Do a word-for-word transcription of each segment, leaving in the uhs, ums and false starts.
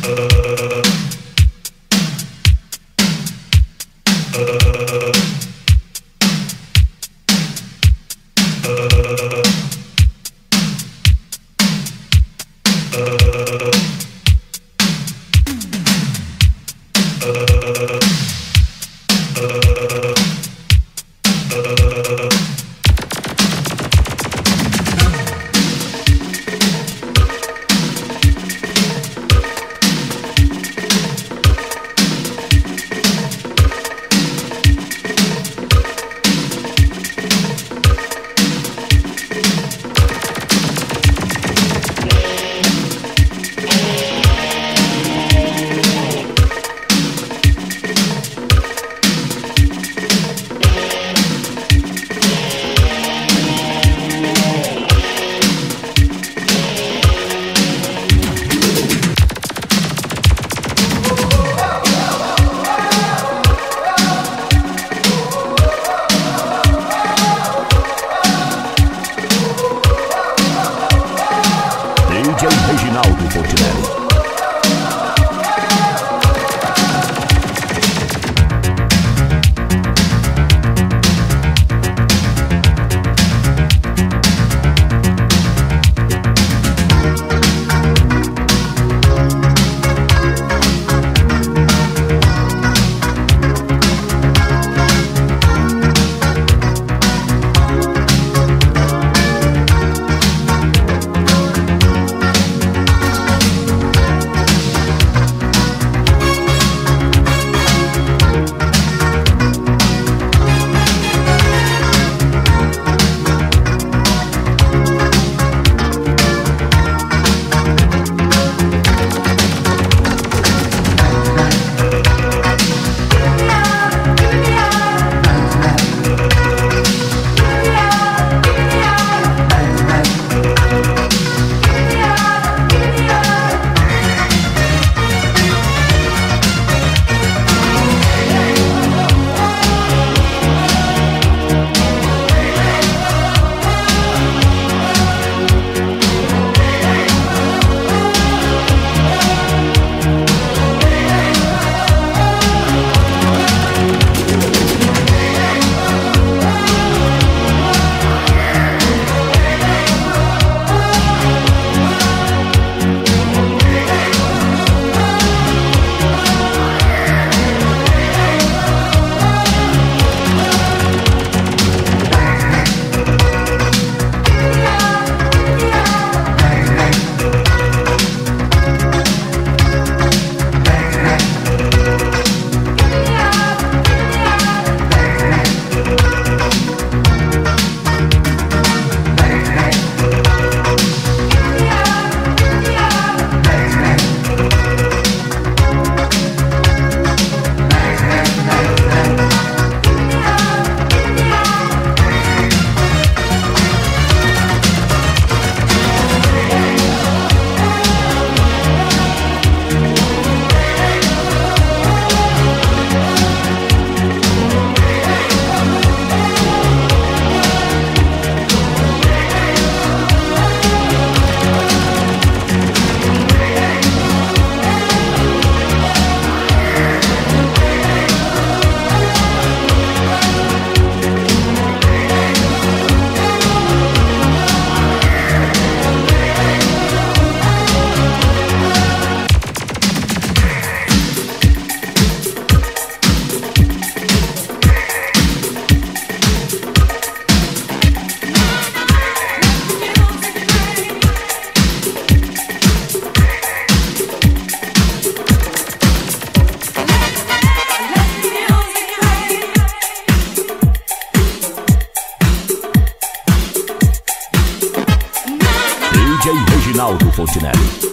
Reginaldo Fontinelli.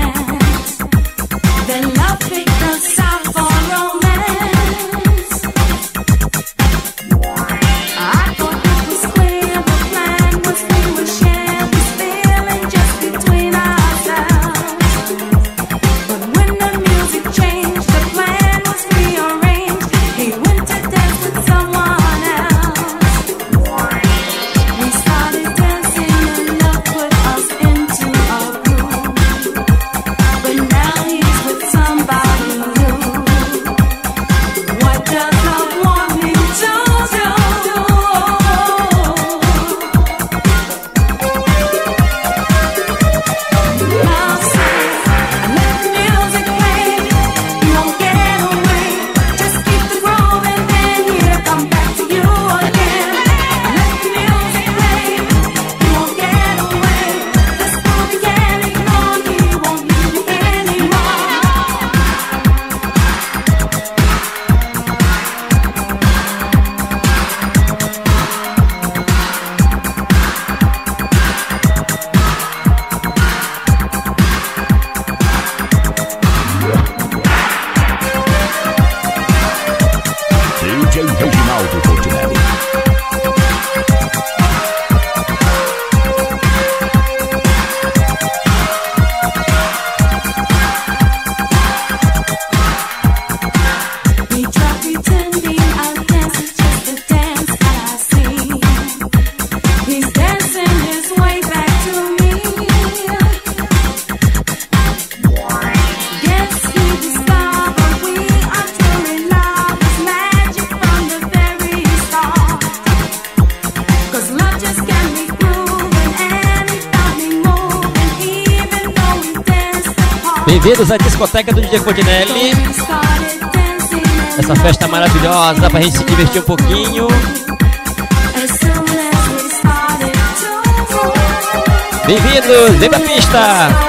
Bem-vindos à discoteca do D J Fontinelli. Essa festa maravilhosa pra gente se divertir um pouquinho. Bem-vindos, vem pra pista!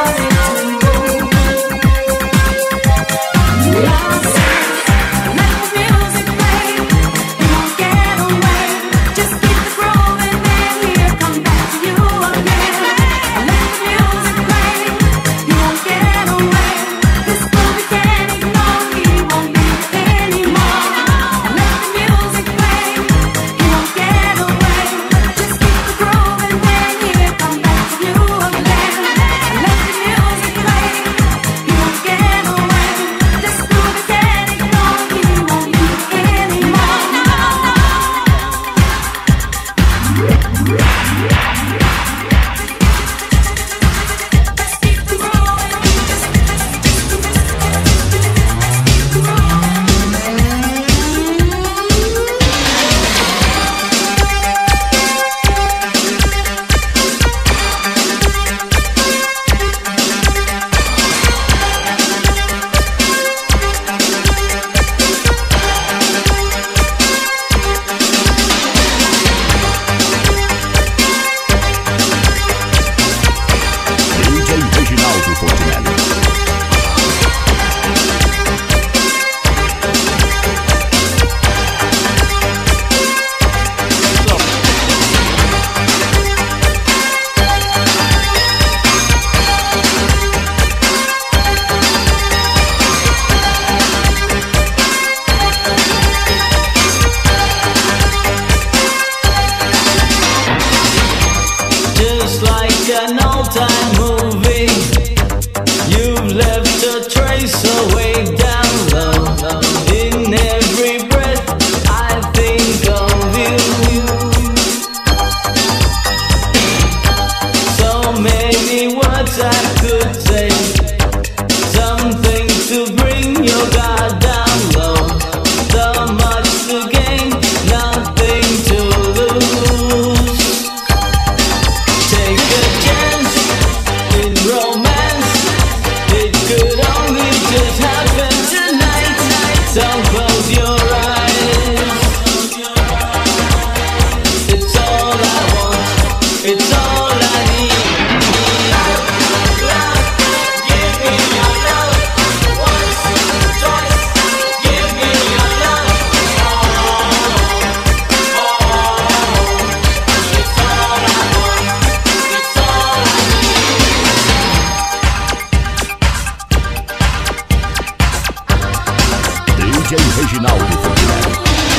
Reginaldo Fontinelli.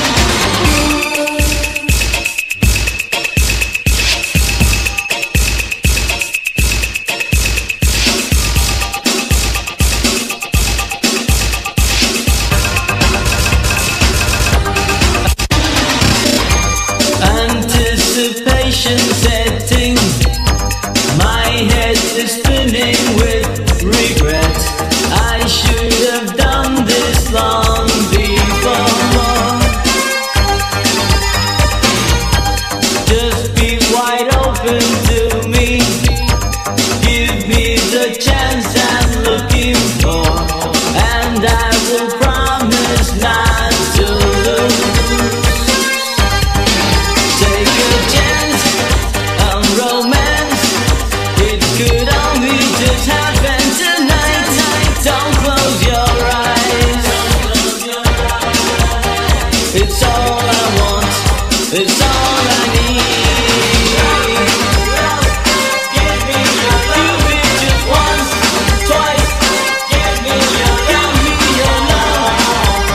Anticipation setting, my head is spinning with regret. I should have done this long before. Just be wide open to me, give me the chance I'm looking for, and I will promise not to lose. Take a chance on romance, it could only just happen tonight. Don't close your eyes, it's all I want, it's all I need. Give me your love, give me just once, twice. Give me your, give me your love.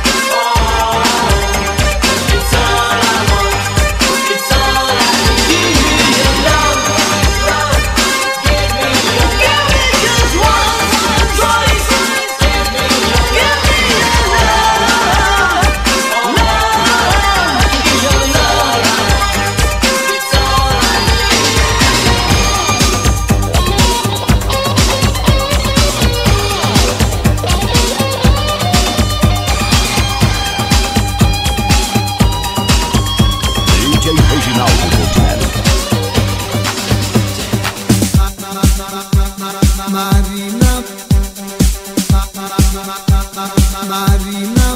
It's all I want, it's all I need. Give me your love, give me your, give me just once, twice. Give me your, give me your love, love, your love. It's all I need. D J Reginaldo Fontinelli. Marina, Marina,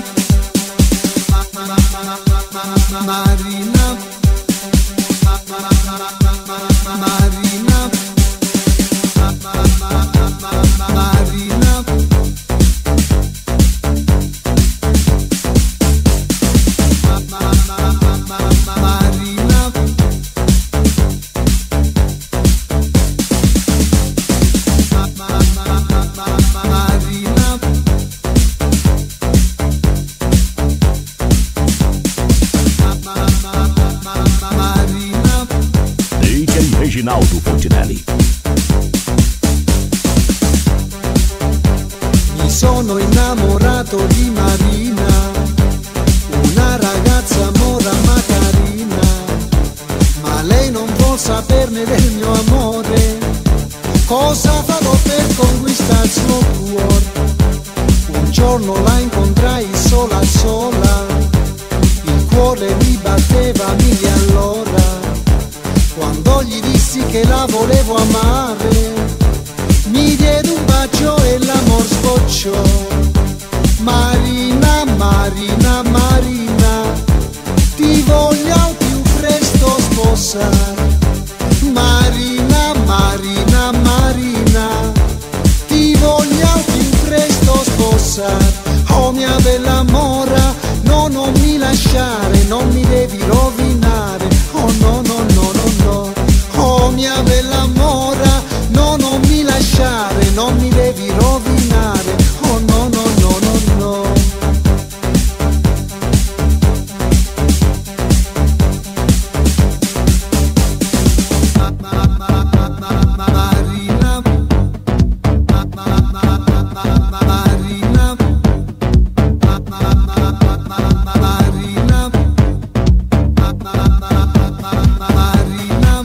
Marina, Marina, Marina. Marina, Marina, Marina. D J Reginaldo Fontinelli. Mi sono innamorato di Marina, una ragazza mora ma carina, ma lei non vuol saperne del mio amore. Cosa farò per conquistare il suo cuore? Un giorno la incontrai sola sola, il cuore mi batteva a mille all'ora. Quando gli dissi che la volevo amare, mi diede un bacio e l'amor sbocciò. Marina, Marina, Marina, ti voglio al più presto sposare. Marina, Marina, Marina, ti voglio al più presto sposare. Oh mia bella mora, no, non mi lasciare, non mi devi rovinare. Oh no, no, no, no, no. Oh mia bella mora, no, non mi lasciare, non mi devi rovinare. Oh no, no, no, no, no. Marina, Marina, Marina, Marina.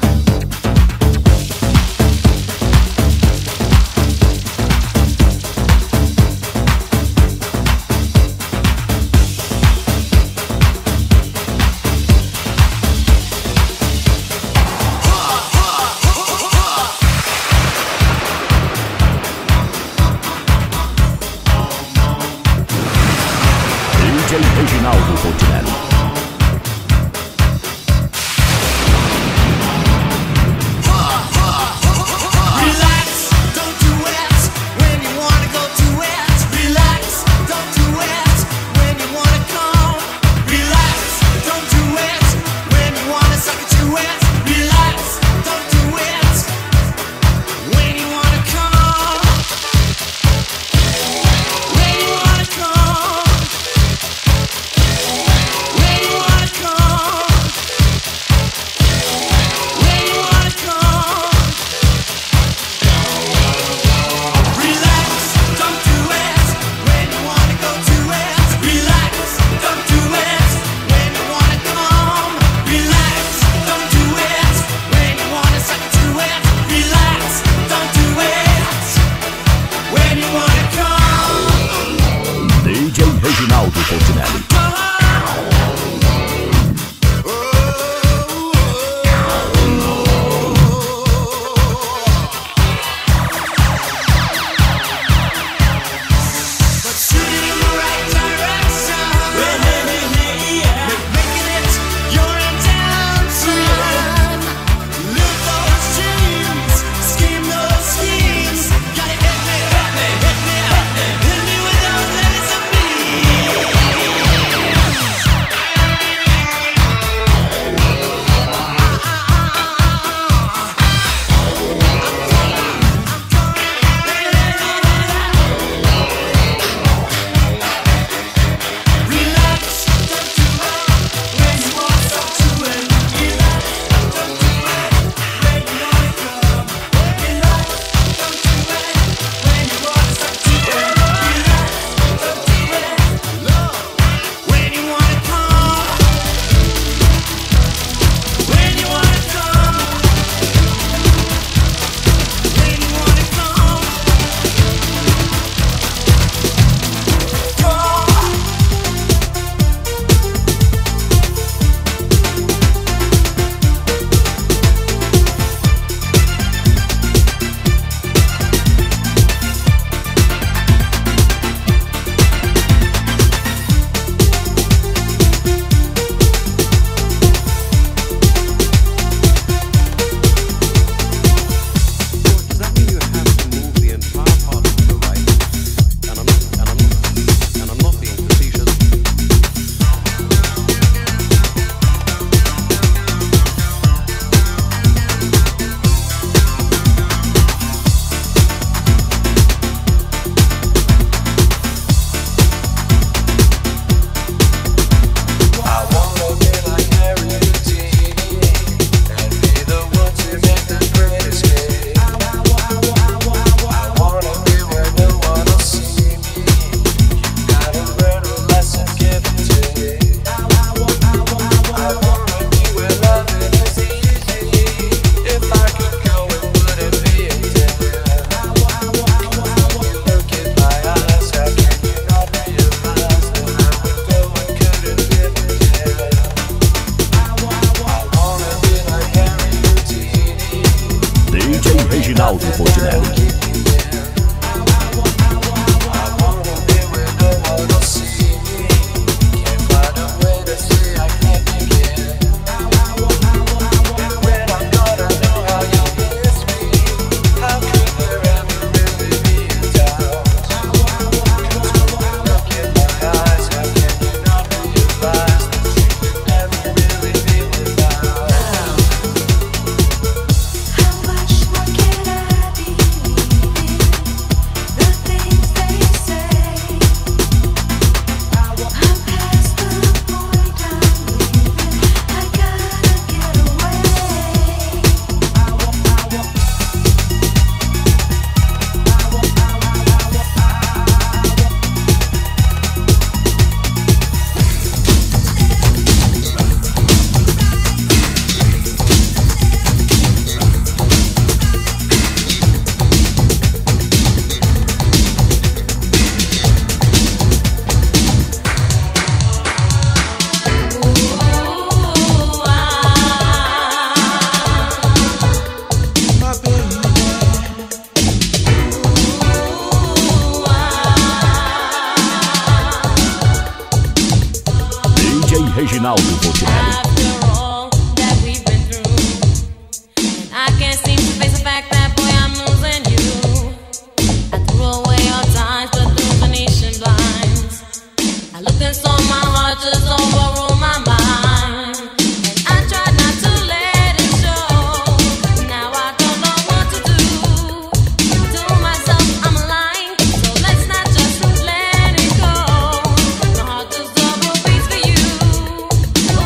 D J Reginaldo Fontinelli. Relax, don't do it when you wanna go to it. Relax, don't do it when you wanna come. Relax, don't do it when you wanna suck it to it. Relax, don't do it when you wanna come. When you wanna come. Fontinelli. Reginaldo Fontinelli. Reginaldo Fontinelli. Oh,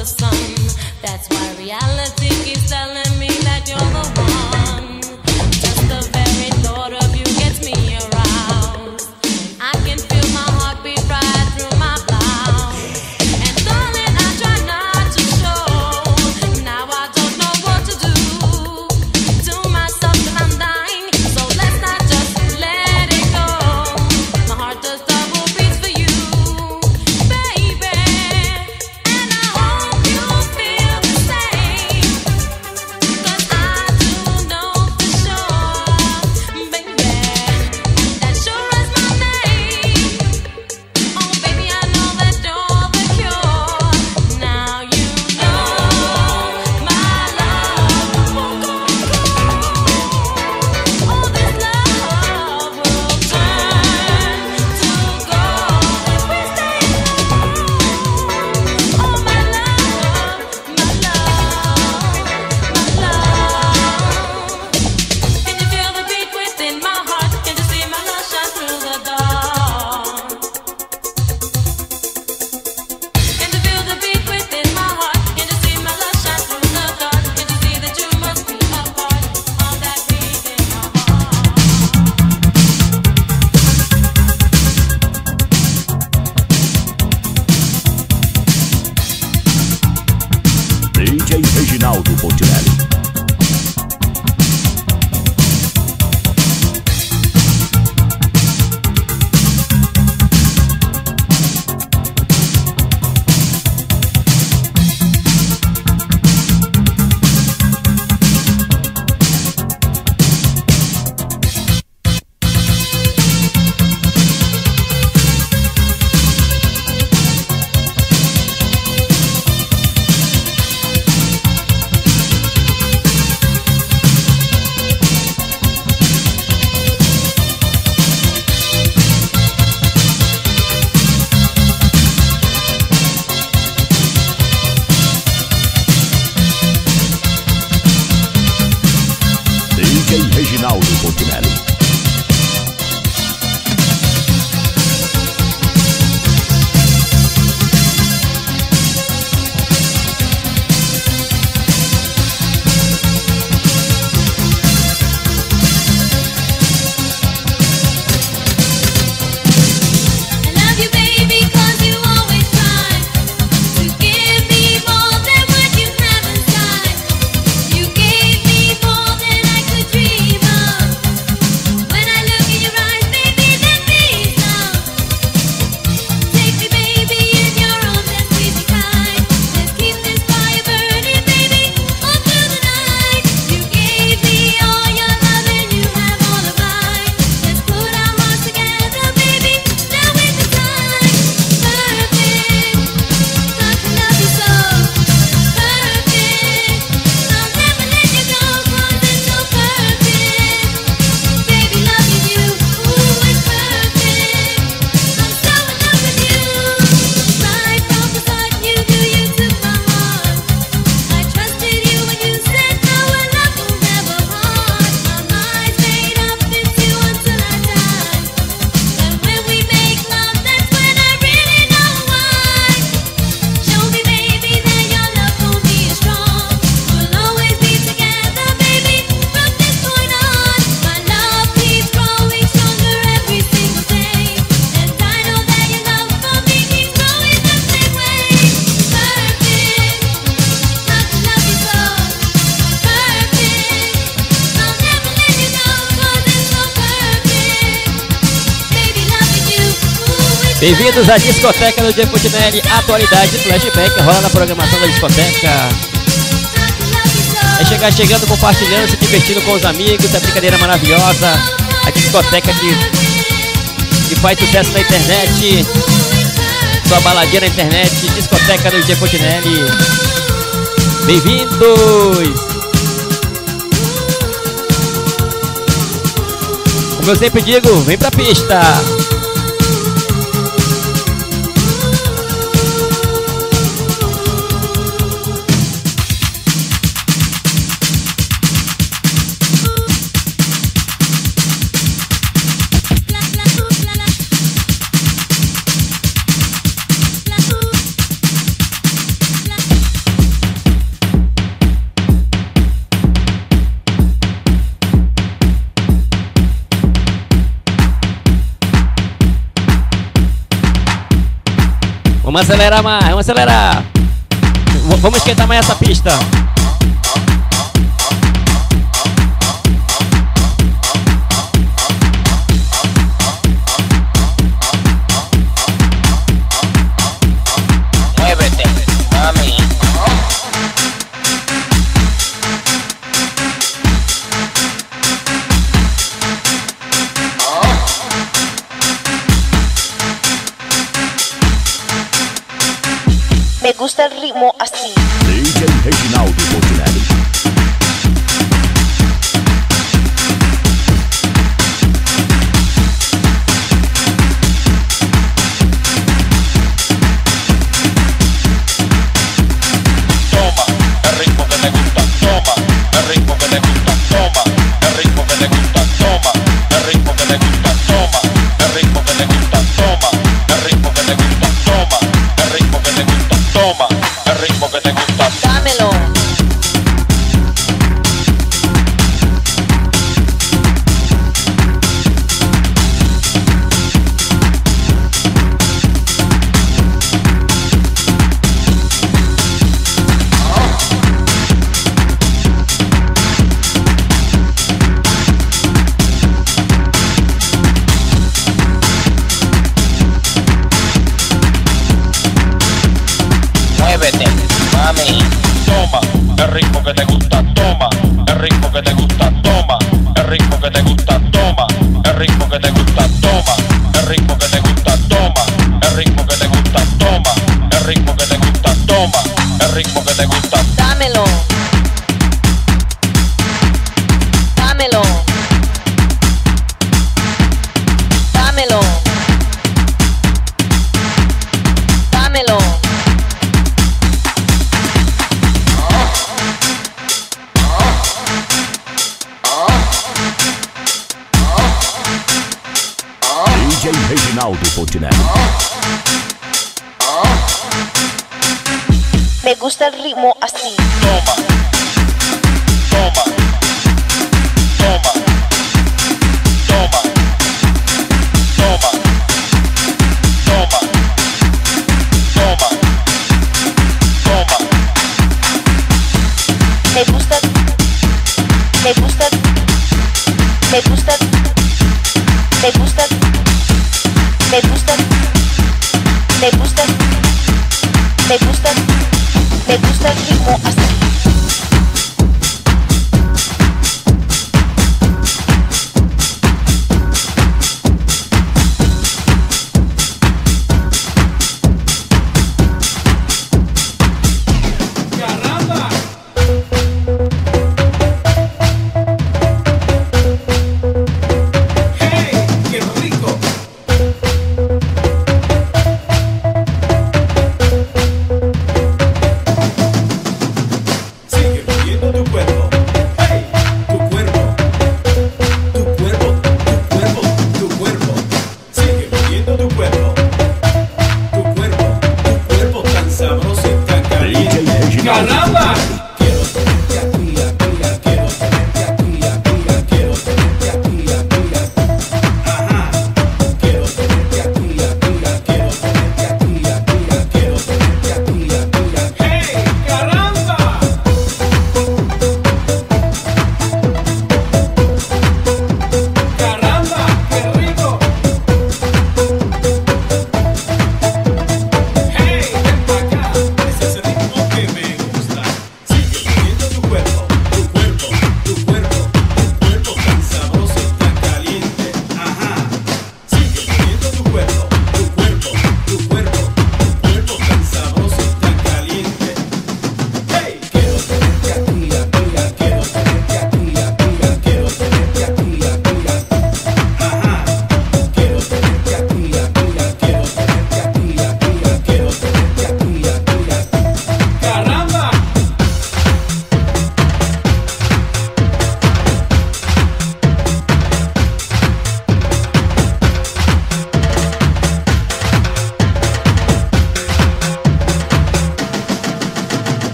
the sun. That's why reality keeps telling me that you're the one. Just the very thought of you gets me aroused. I can feel my heartbeat right through my blouse. And darling, I try not to show. Now I don't know what to do to myself till I'm dying. So let's not just let it go. My heart does double beats for you, baby. And I hope you feel the same. 'Cause I do know for sure, baby, that sure is my name. Oh, baby, I know that you're the cure. Now you know my love will go. Oh, this love will turn to gold if we stay alone. Oh, my love, my love, my love. Can you feel the beat within my heart? Can you see my love shine through the dawn? Can you feel the beat within my heart? Can you see my love shine through the dark? Can you see that you must be a part of that beat in my heart? D J Reginaldo Fontinelli. D J Reginaldo Fontinelli. I love you, baby, 'cause you always try to give me more than what you have inside. You gave me more than I could dream of. When I look in your eyes, baby, then these love. Take me, baby, in your arms and squeeze me tight. Let's keep this fire burning, baby, all through the night. You gave me all your love and you have all of mine. Let's put our hearts together, baby. Now is the time. Perfect. I can love you so. Perfect. I'll never let you go 'cause it's so perfect. Baby, loving you, ooh, it's perfect. I'm so in love with you. Right from the start, you knew you took my heart. I trusted you when you said our love will never part. My mind's made up, it's you until I die. And when we make love, that's when I really know why. Show me, baby, that your love for me is strong. We'll always be together, baby, from this point on. My love keeps growing stronger every single day. And I know that your love for me keeps growing the same way. Perfect. I can love you so. Perfect. I'll never let you go 'cause it's so perfect. Baby, loving you, ooh, it's Bem-vindos à discoteca do D J Fontinelli. Atualidade, flashback, rola na programação da discoteca. É chegar chegando, compartilhando, se divertindo com os amigos, é brincadeira maravilhosa. A discoteca que, que faz sucesso na internet. Sua baladinha na internet, discoteca do D J Fontinelli. Bem-vindos! Como eu sempre digo, vem pra pista! Vamos acelerar mais, vamos acelerar. V- Vamos esquentar mais essa pista. Muévete, mami. Me gusta el ritmo así. D J Reginaldo Pontinelli. Toma, el ritmo que te gusta, toma, el ritmo que te gusta, toma, el ritmo que te gusta, toma, el ritmo que te gusta, toma, el ritmo que te gusta, toma, el ritmo que te gusta, toma, el ritmo que te gusta, toma, el ritmo que te gusta. Dámelo. Muévete, mami. Toma, el ritmo que te gusta, toma, el ritmo que te gusta, toma, el ritmo que te gusta, toma, el ritmo que te gusta, toma, el ritmo que te gusta, toma, el ritmo que te gusta, toma, el ritmo que te gusta, toma, el ritmo que te gusta. Dámelo. Dámelo. Dámelo. Dámelo. D J Reginaldo Pontinelli. Me gusta el ritmo así. Toma, toma, toma, toma, toma, toma, toma, toma. Me gusta. Me gusta. Me gusta. Me gusta. Me gusta. Me gusta. Me gusta. Me gusta el ritmo así. Sigue moviendo tu cuerpo. Hey, tu cuerpo. Tu cuerpo, tu cuerpo, tu cuerpo. Sigue moviendo tu cuerpo. Tu cuerpo, tu cuerpo tan sabroso y tan D J caliente. Reginaldo ¡Caramba! Pontinelli.